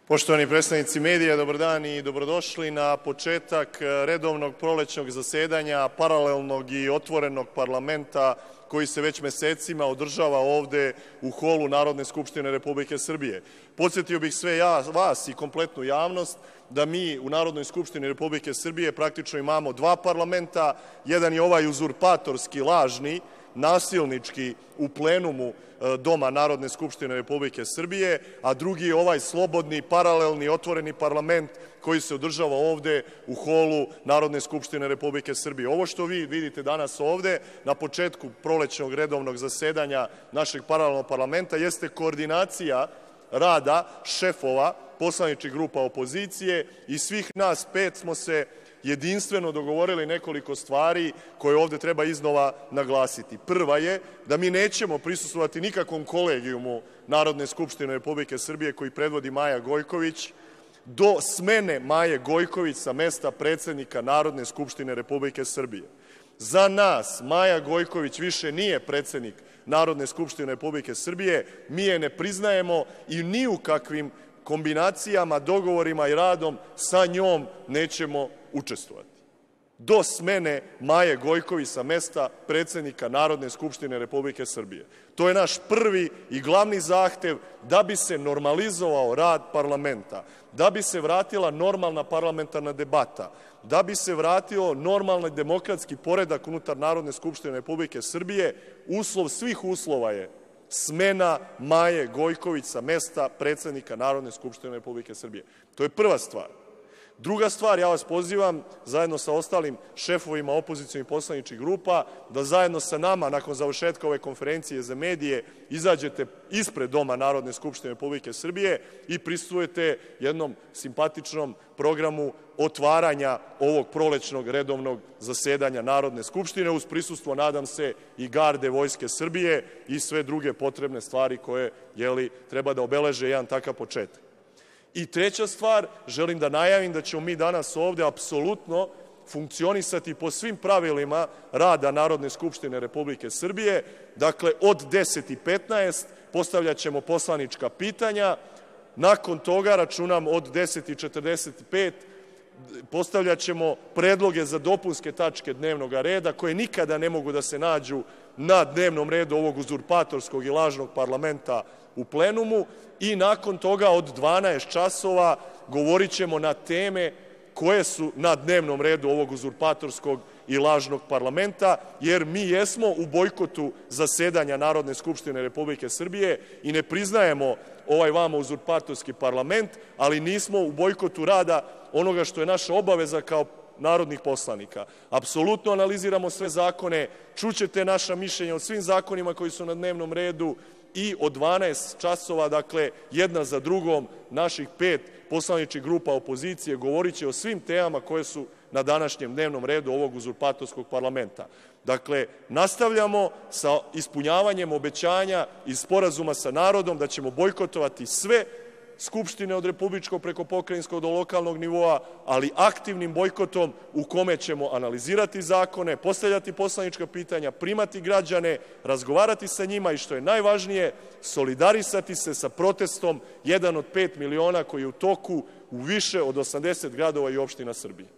Poštovani predstavnici medija, dobar dan i dobrodošli na početak redovnog prolećnog zasedanja paralelnog i otvorenog parlamenta koji se već mesecima održava ovde u holu Narodne skupštine Republike Srbije. Podsjetio bih sve vas i kompletnu javnost da mi u Narodnoj skupštini Republike Srbije praktično imamo dva parlamenta. Jedan je ovaj uzurpatorski, lažni, nasilnički u plenumu Doma Narodne skupštine Republike Srbije, a drugi je ovaj slobodni, paralelni, otvoreni parlament koji se održava ovde u holu Narodne skupštine Republike Srbije. Ovo što vi vidite danas ovde na početku prolećnog redovnog zasedanja našeg paralelnog parlamenta jeste koordinacija rada šefova poslaničkih grupa opozicije i svih nas pet smo se jedinstveno dogovorili nekoliko stvari koje ovde treba iznova naglasiti. Prva je da mi nećemo prisustvovati nikakvom kolegijumu Narodne skupštine Republike Srbije koji predvodi Maja Gojković do smene Maje Gojković sa mesta predsednika Narodne skupštine Republike Srbije. Za nas Maja Gojković više nije predsednik Narodne skupštine Republike Srbije, mi je ne priznajemo i ni u kakvim kombinacijama, dogovorima i radom sa njom nećemo učestvovati. Do smene Maje Gojković sa mesta predsednika Narodne skupštine Republike Srbije. To je naš prvi i glavni zahtev da bi se normalizovao rad parlamenta, da bi se vratila normalna parlamentarna debata, da bi se vratio normalni demokratski poredak unutar Narodne skupštine Republike Srbije. Uslov svih uslova je smena Maje Gojković sa mesta predsednika Narodne skupštine Republike Srbije. To je prva stvar. Druga stvar, ja vas pozivam, zajedno sa ostalim šefovima opozicionih poslaničkih grupa, da zajedno sa nama, nakon završetka ove konferencije za medije, izađete ispred Doma Narodne skupštine Republike Srbije i prisustvujete jednom simpatičnom programu otvaranja ovog prolećnog redovnog zasedanja Narodne skupštine uz prisustvo, nadam se, i garde Vojske Srbije i sve druge potrebne stvari koje treba da obeleže jedan takav početak. I treća stvar, želim da najavim da ćemo mi danas ovde apsolutno funkcionisati po svim pravilima rada Narodne skupštine Republike Srbije. Dakle, od 10:15 postavljaćemo poslanička pitanja, nakon toga, računam od 10:45, postavljaćemo predloge za dopunske tačke dnevnog reda koje nikada ne mogu da se nađu na dnevnom redu ovog uzurpatorskog i lažnog parlamenta u plenumu i nakon toga od 12 časova govorit ćemo na teme koje su na dnevnom redu ovog uzurpatorskog i lažnog parlamenta, jer mi jesmo u bojkotu zasedanja Narodne skupštine Republike Srbije i ne priznajemo ovaj vama uzurpatorski parlament, ali nismo u bojkotu rada onoga što je naša obaveza kao narodnih poslanika. Apsolutno analiziramo sve zakone, čućete naša mišljenja o svim zakonima koji su na dnevnom redu i od 12 časova, dakle, jedna za drugom, naših pet poslaničkih grupa opozicije govorit će o svim temama koje su na današnjem dnevnom redu ovog uzurpatorskog parlamenta. Dakle, nastavljamo sa ispunjavanjem obećanja iz sporazuma sa narodom da ćemo bojkotovati sve skupštine od republičkog preko pokrajinskog do lokalnog nivoa, ali aktivnim bojkotom u kome ćemo analizirati zakone, postavljati poslanička pitanja, primati građane, razgovarati sa njima i, što je najvažnije, solidarisati se sa protestom 1 od 5 miliona koji je u toku u više od 80 gradova i opština Srbije.